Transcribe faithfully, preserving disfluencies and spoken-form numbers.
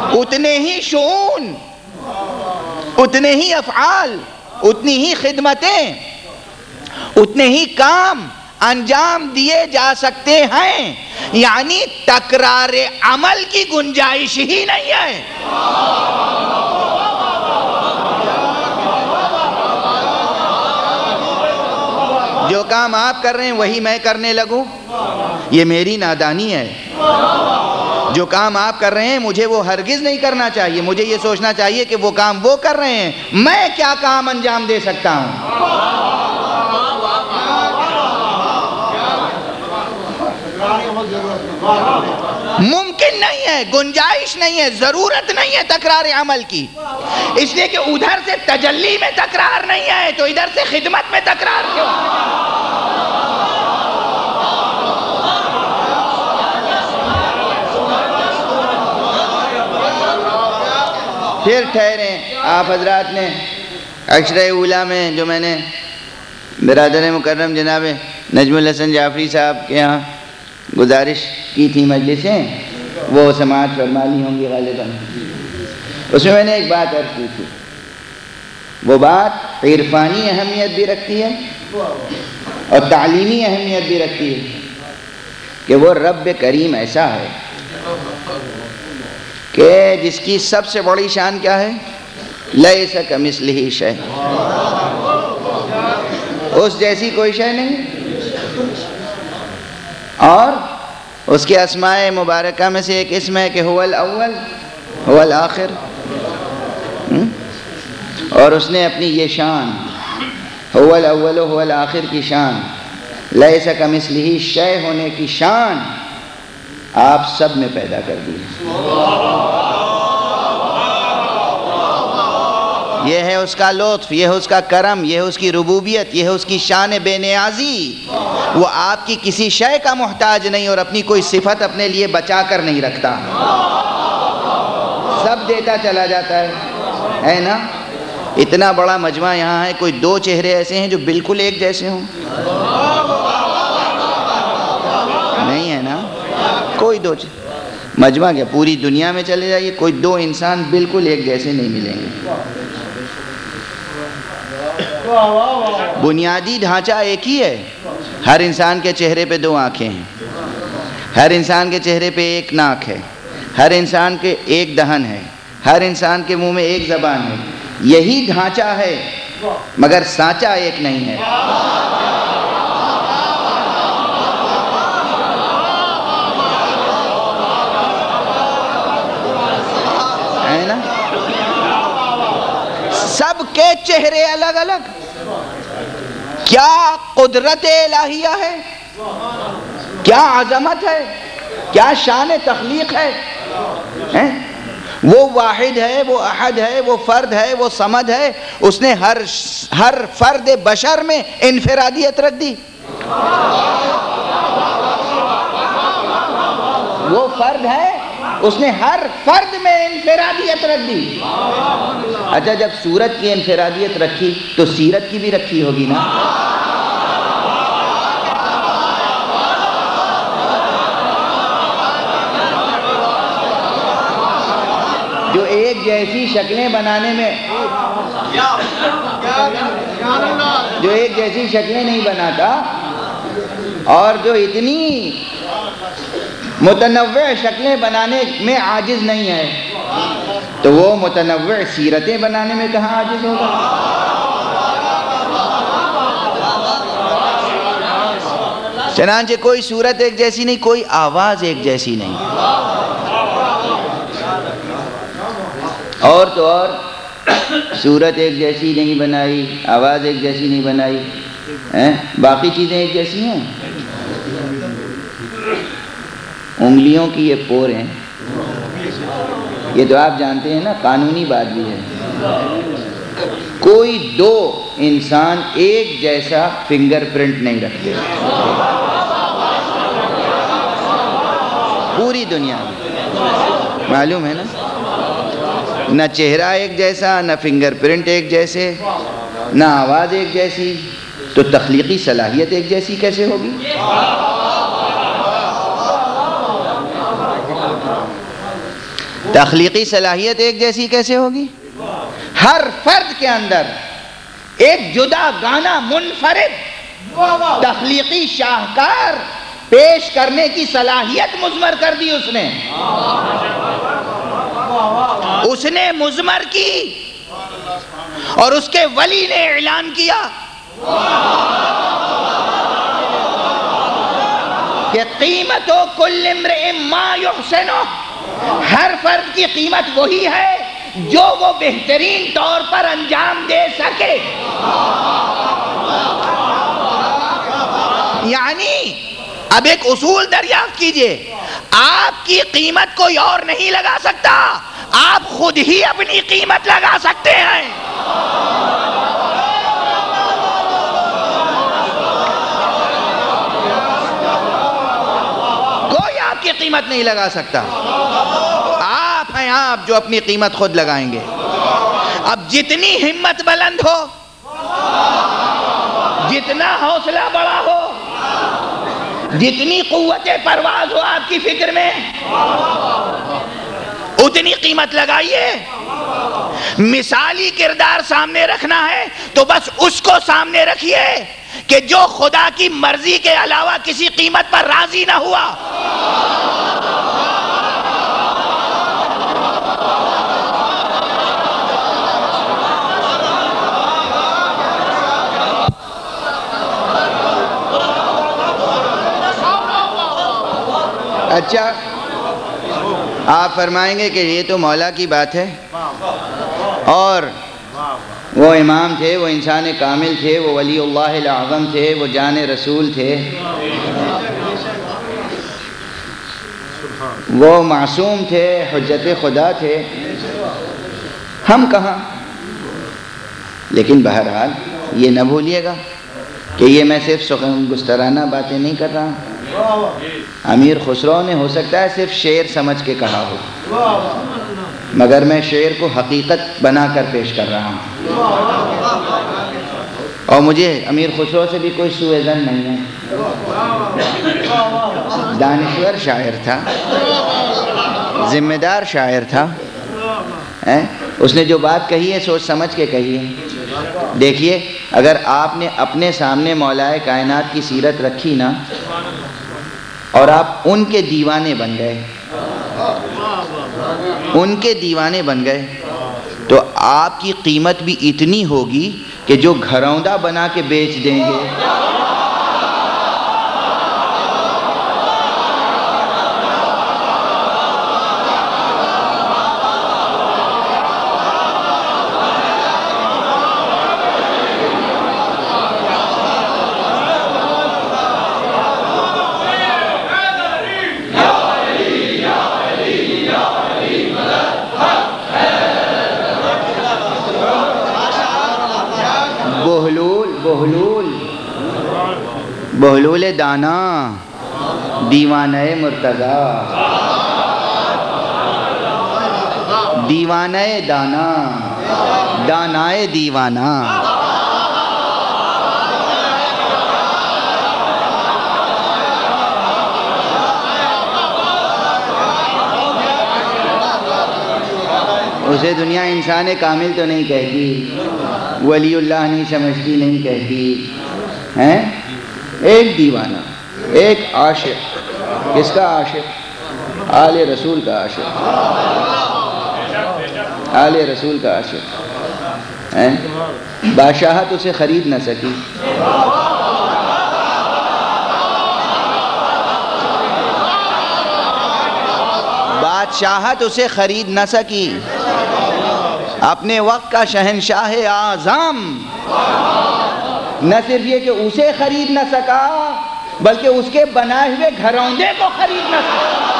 اتنے ہی شؤون، اتنے ہی افعال، اتنی ہی خدمتیں، اتنے ہی کام انجام دیے جا سکتے ہیں، یعنی تکرار عمل کی گنجائش ہی نہیں ہے۔ جو کام آپ کر رہے ہیں وہی میں کرنے لگوں، یہ میری نادانی ہے۔ جو کام آپ کر رہے ہیں مجھے وہ ہرگز نہیں کرنا چاہیے، مجھے یہ سوچنا چاہیے کہ وہ کام وہ کر رہے ہیں، میں کیا کام انجام دے سکتا ہوں۔ ممکن نہیں ہے، گنجائش نہیں ہے، ضرورت نہیں ہے تکرار عمل کی، اس لیے کہ ادھر سے تجلی میں تکرار نہیں ہے تو ادھر سے خدمت میں تکرار کیوں؟ پھر ٹھہریں، آپ حضرات نے عشرہ اولیٰ میں جو میں نے برادر مکرم جناب نجم الحسن جعفری صاحب کے یہاں گزارش کی تھی مجلسیں، وہ سماعت فرما لی ہوں گی غالباً۔ اس میں میں نے ایک بات عرض کی تھی، وہ بات عرفانی اہمیت بھی رکھتی ہے اور تعلیمی اہمیت بھی رکھتی ہے کہ وہ رب کریم ایسا ہے کہ جس کی سب سے بڑی شان کیا ہے؟ لیس کمثلہ شیء، اس جیسی کوئی شے نہیں، اور اس کے اسماء مبارکہ میں سے ایک اسم ہے کہ هو الاول هو الاخر، اور اس نے اپنی یہ شان هو الاول هو الاخر کی شان، لیس کمثلہ شیء ہونے کی شان آپ سب میں پیدا کر دی۔ یہ ہے اس کا لطف، یہ ہے اس کا کرم، یہ ہے اس کی ربوبیت، یہ ہے اس کی شان بے نیازی۔ وہ آپ کی کسی شے کا محتاج نہیں اور اپنی کوئی صفت اپنے لیے بچا کر نہیں رکھتا، سب دیتا چلا جاتا ہے، ہے نا؟ اتنا بڑا مجمع یہاں ہے، کوئی دو چہرے ایسے ہیں جو بالکل ایک جیسے ہوں؟ نہیں ہے نا؟ کوئی دو چہرے، مجمع کیا پوری دنیا میں چلے جائیے، کوئی دو انسان بالکل ایک جیسے نہیں ملیں گے۔ بنیادی ڈھانچہ ایک ہی ہے، ہر انسان کے چہرے پہ دو آنکھیں ہیں، ہر انسان کے چہرے پہ ایک ناک ہے، ہر انسان کے ایک دہن ہے، ہر انسان کے منہ میں ایک زبان ہے، یہی ڈھانچہ ہے مگر سانچہ ایک نہیں ہے۔ ہے نا؟ سب کے چہرے الگ الگ، کیا قدرت الہیہ ہے، کیا عظمت ہے، کیا شان تخلیق ہے۔ وہ واحد ہے، وہ احد ہے، وہ فرد ہے، وہ صمد ہے، اس نے ہر ہر فرد بشر میں انفرادیت رکھ دی۔ وہ فرد ہے، اس نے ہر فرد میں انفرادیت رکھ دی۔ اچھا جب صورت کی انفرادیت رکھی تو سیرت کی بھی رکھی ہوگی نا؟ جو ایک جیسی شکلیں بنانے میں جو ایک جیسی شکلیں نہیں بناتا اور جو اتنی متنوع شکلیں بنانے میں عاجز نہیں ہے تو وہ متنوع سیرتیں بنانے میں کہاں عاجز ہوگا؟ چنانچہ کوئی صورت ایک جیسی نہیں، کوئی آواز ایک جیسی نہیں، اور تو اور صورت ایک جیسی نہیں بنائی، آواز ایک جیسی نہیں بنائی، باقی چیزیں ایک جیسی ہیں۔ انگلیوں کی یہ پور ہیں، یہ تو آپ جانتے ہیں نا، قانونی بات بھی ہے، کوئی دو انسان ایک جیسا فنگر پرنٹ نہیں رکھتے پوری دنیا میں، معلوم ہے نا؟ نہ چہرہ ایک جیسا، نہ فنگر پرنٹ ایک جیسے، نہ آواز ایک جیسی، تو تخلیقی صلاحیت ایک جیسی کیسے ہوگی؟ تخلیقی صلاحیت ایک جیسی کیسے ہوگی؟ ہر فرد کے اندر ایک جدا گانا منفرد تخلیقی شاہکار پیش کرنے کی صلاحیت مضمر کر دی اس نے اس نے مضمر کی اور اس کے ولی نے اعلان کیا کہ قیمت کل امرئ ما یحسنہ، ہر فرد کی قیمت وہی ہے جو وہ بہترین طور پر انجام دے سکے. یعنی اب ایک اصول دریافت کیجئے، آپ کی قیمت کوئی اور نہیں لگا سکتا، آپ خود ہی اپنی قیمت لگا سکتے ہیں. کوئی آپ کی قیمت نہیں لگا سکتا، آپ ہیں آپ جو اپنی قیمت خود لگائیں گے. اب جتنی ہمت بلند ہو، جتنا حوصلہ بڑا ہو، جتنی قوت پرواز ہو آپ کی فکر میں، اتنی قیمت لگائیے. مثالی کردار سامنے رکھنا ہے تو بس اس کو سامنے رکھیے کہ جو خدا کی مرضی کے علاوہ کسی قیمت پر راضی نہ ہوا. اچھا، آپ فرمائیں گے کہ یہ تو مولا کی بات ہے، اور وہ امام تھے، وہ انسان کامل تھے، وہ ولی اللہ الاعظم تھے، وہ جان رسول تھے، وہ معصوم تھے، حجت خدا تھے، ہم کہاں؟ لیکن بہرحال یہ نہ بھولیے گا کہ یہ میں صرف سخن گسترانہ باتیں نہیں کر رہا ہوں. امیر خسرو نے ہو سکتا ہے صرف شعر سمجھ کے کہا ہو، مگر میں شعر کو حقیقت بنا کر پیش کر رہا ہوں، اور مجھے امیر خسرو سے بھی کوئی سوء ظن نہیں ہے. دانشور شاعر تھا، ذمہ دار شاعر تھا، اس نے جو بات کہی ہے سوچ سمجھ کے کہی ہے. دیکھیے، اگر آپ نے اپنے سامنے مولائے کائنات کی سیرت رکھی نا، اور آپ ان کے دیوانے بن گئے، ان کے دیوانے بن گئے، تو آپ کی قیمت بھی اتنی ہوگی کہ جو گھروندہ بنا کے بیچ دیں گے. بہلول دانا دیوانہ مرتضی، دیوانہ دانا دانائے دیوانہ. اسے دنیا انسان کامل تو نہیں کہتی، ولی اللہ نہیں سمجھتی، نہیں کہتی ہیں. ایک دیوانہ، ایک عاشق. کس کا عاشق؟ آل رسول کا عاشق، آل رسول کا عاشق. بادشاہت اسے خرید نہ سکی، بادشاہت اسے خرید نہ سکی. اپنے وقت کا شہنشاہ اعظم نہ صرف یہ کہ اسے خرید نہ سکا، بلکہ اس کے بنائے ہوئے گھروندے کو خرید نہ سکا.